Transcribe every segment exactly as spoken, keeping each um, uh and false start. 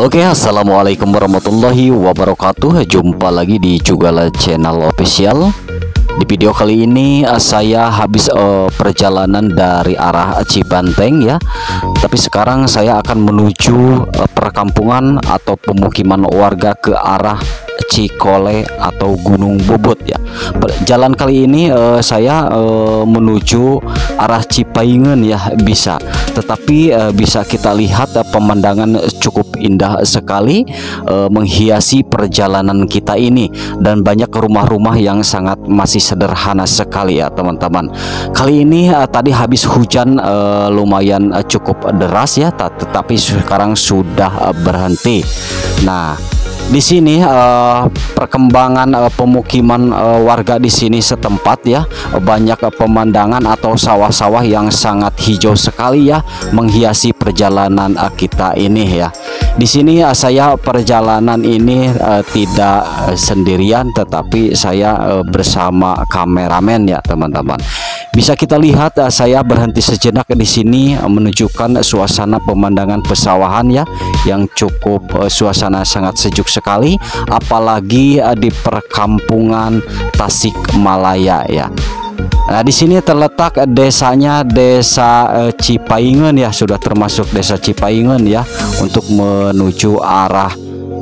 Oke, assalamualaikum warahmatullahi wabarakatuh. Jumpa lagi di Cugala Channel Official. Di video kali ini uh, saya habis uh, perjalanan dari arah Cibanteng ya. Tapi sekarang saya akan menuju uh, perkampungan atau pemukiman warga ke arah Cikole atau Gunung Bobot ya. Jalan kali ini uh, saya uh, menuju arah Cipayengan ya bisa. Tetapi uh, bisa kita lihat uh, pemandangan cukup indah sekali uh, menghiasi perjalanan kita ini, dan banyak rumah-rumah yang sangat masih sederhana sekali ya teman-teman. Kali ini uh, tadi habis hujan uh, lumayan uh, cukup deras ya, tetapi sekarang sudah uh, berhenti. Nah, di sini uh, perkembangan uh, pemukiman uh, warga di sini setempat ya, banyak uh, pemandangan atau sawah-sawah yang sangat hijau sekali ya, menghiasi perjalanan uh, kita ini ya. Di sini uh, saya perjalanan ini uh, tidak uh, sendirian, tetapi saya uh, bersama kameramen ya teman-teman. Bisa kita lihat uh, saya berhenti sejenak di sini uh, menunjukkan suasana pemandangan pesawahan ya, yang cukup uh, suasana sangat sejuk sekali, apalagi uh, di perkampungan Tasikmalaya ya. Nah, di sini terletak desanya Desa uh, Cipayengan ya, sudah termasuk Desa Cipayengan ya, untuk menuju arah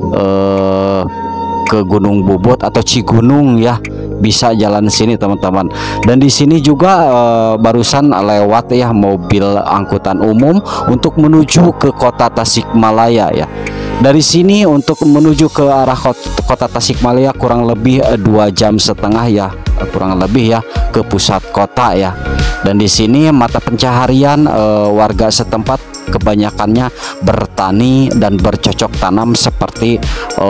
uh, ke Gunung Bobot atau Cigunung ya. Bisa jalan sini teman-teman. Dan di sini juga e, barusan lewat ya mobil angkutan umum untuk menuju ke kota Tasikmalaya ya. Dari sini untuk menuju ke arah kota, kota Tasikmalaya kurang lebih e, dua jam setengah ya, e, kurang lebih ya, ke pusat kota ya. Dan di sini mata pencaharian e, warga setempat kebanyakannya bertani dan bercocok tanam seperti e,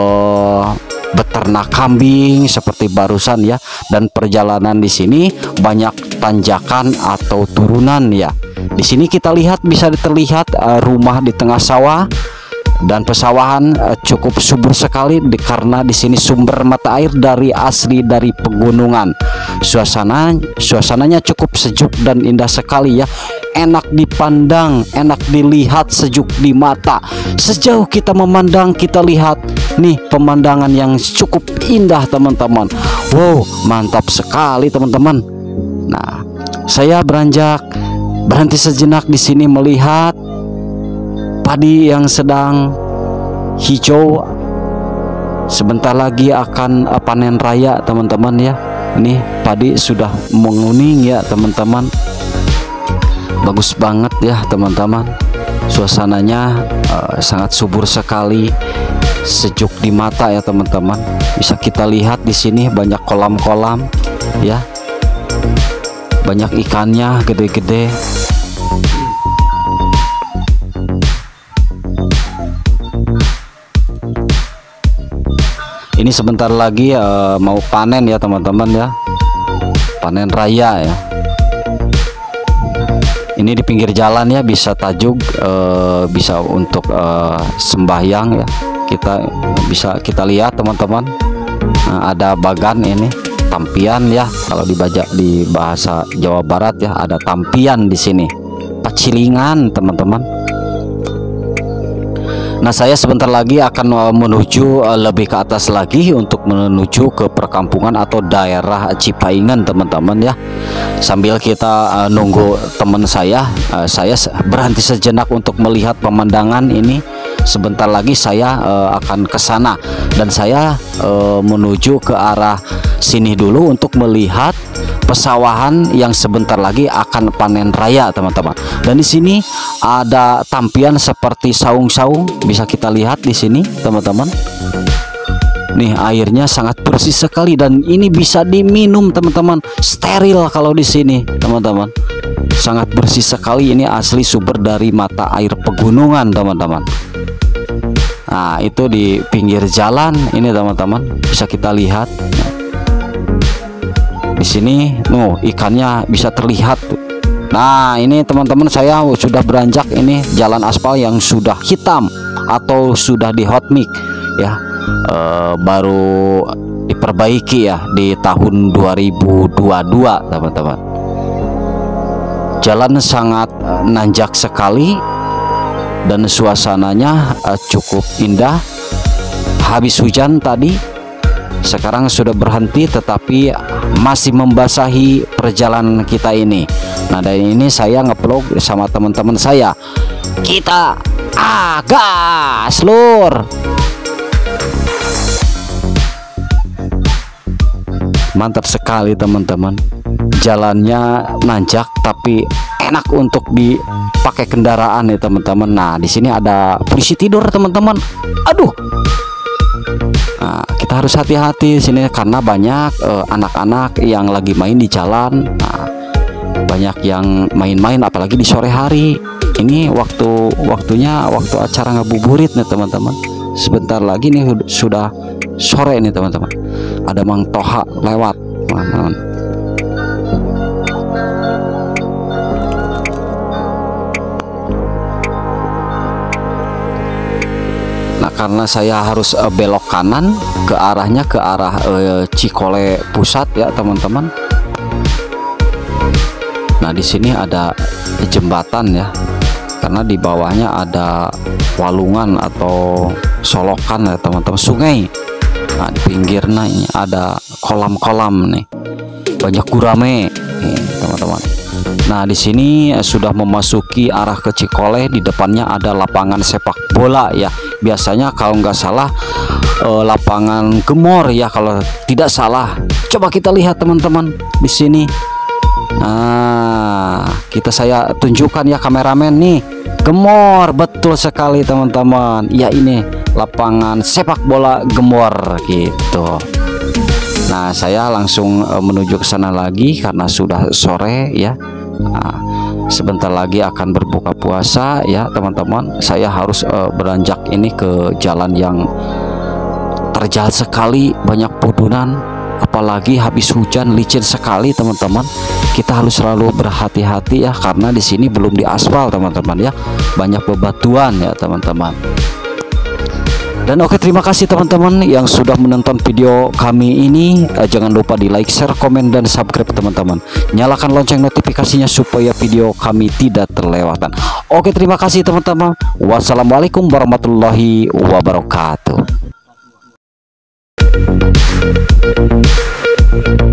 beternak kambing seperti barusan ya. Dan perjalanan di sini banyak tanjakan atau turunan ya. Di sini kita lihat bisa terlihat uh, rumah di tengah sawah, dan pesawahan uh, cukup subur sekali di, karena di sini sumber mata air dari asli dari pegunungan. Suasana suasananya cukup sejuk dan indah sekali ya. Enak dipandang, enak dilihat, sejuk di mata. Sejauh kita memandang, kita lihat nih pemandangan yang cukup indah teman-teman. Wow, mantap sekali teman-teman. Nah, saya beranjak berhenti sejenak di sini melihat padi yang sedang hijau. Sebentar lagi akan panen raya teman-teman ya. Ini padi sudah menguning ya teman-teman. Bagus banget ya teman-teman. Suasananya uh, sangat subur sekali, sejuk di mata ya teman-teman. Bisa kita lihat di sini banyak kolam-kolam ya. Banyak ikannya gede-gede. Ini sebentar lagi uh, mau panen ya teman-teman ya. Panen raya ya. Ini di pinggir jalan ya, bisa tajuk, uh, bisa untuk uh, sembahyang ya. Kita bisa kita lihat teman-teman. Nah, ada bagan ini, tampian ya. Kalau dibaca di bahasa Jawa Barat ya, ada tampian di sini. Pacilingan teman-teman. Nah, saya sebentar lagi akan menuju lebih ke atas lagi untuk menuju ke perkampungan atau daerah Cipayengan teman-teman ya. Sambil kita uh, nunggu teman saya, uh, saya berhenti sejenak untuk melihat pemandangan ini. Sebentar lagi saya uh, akan ke sana, dan saya uh, menuju ke arah sini dulu untuk melihat pesawahan yang sebentar lagi akan panen raya teman-teman. Dan di sini ada tampian seperti saung-saung, bisa kita lihat di sini teman-teman. Nih, airnya sangat bersih sekali dan ini bisa diminum teman-teman. Steril kalau di sini teman-teman. Sangat bersih sekali, ini asli sumber dari mata air pegunungan teman-teman. Nah, itu di pinggir jalan ini teman-teman, bisa kita lihat. Di sini, nuh, ikannya bisa terlihat tuh. Nah, ini teman-teman saya sudah beranjak ini jalan aspal yang sudah hitam atau sudah di hot mix ya, e, baru diperbaiki ya di tahun dua ribu dua puluh dua teman-teman. Jalan sangat nanjak sekali, dan suasananya uh, cukup indah. Habis hujan tadi, sekarang sudah berhenti, tetapi masih membasahi perjalanan kita ini. Nah, dan ini saya ngevlog sama teman-teman saya. Kita ah gas lur. Mantap sekali teman-teman. Jalannya nanjak tapi enak untuk dipakai kendaraan ya teman-teman. Nah, di sini ada polisi tidur teman-teman. Aduh. Nah, kita harus hati-hati di sini karena banyak anak-anak uh, yang lagi main di jalan. Nah, banyak yang main-main apalagi di sore hari. Ini waktu waktunya waktu acara ngabuburit nih teman-teman. Sebentar lagi nih sudah sore nih teman-teman. Ada Mang Toha lewat, teman-teman. Nah, karena saya harus uh, belok kanan ke arahnya ke arah uh, Cikole pusat ya teman-teman. Nah, di sini ada jembatan ya, karena di bawahnya ada walungan atau solokan ya teman-teman, sungai. Nah, di pinggirnya ini ada kolam-kolam nih, banyak gurame nih teman-teman. Nah, di sini sudah memasuki arah ke Cikole. Di depannya ada lapangan sepak bola ya. Biasanya kalau nggak salah eh, lapangan Gemor ya kalau tidak salah. Coba kita lihat teman-teman di sini. Nah, kita saya tunjukkan ya kameramen nih. Gemor, betul sekali teman-teman. Ya, ini lapangan sepak bola Gemor gitu. Nah, saya langsung uh, menuju ke sana lagi karena sudah sore ya. Nah, sebentar lagi akan berbuka puasa ya teman-teman. Saya harus uh, beranjak ini ke jalan yang terjal sekali, banyak podonan, apalagi habis hujan licin sekali teman-teman. Kita harus selalu berhati-hati ya karena di sini belum diaspal teman-teman ya, banyak bebatuan ya teman-teman. Dan oke, terima kasih teman-teman yang sudah menonton video kami ini. eh, Jangan lupa di like, share, komen, dan subscribe teman-teman. Nyalakan lonceng notifikasinya supaya video kami tidak terlewatkan. Oke, terima kasih teman-teman. Wassalamualaikum warahmatullahi wabarakatuh.